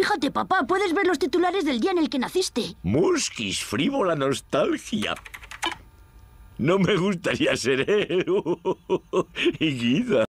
Fíjate, papá, puedes ver los titulares del día en el que naciste. Muskis, frívola nostalgia. No me gustaría ser él. Higuita.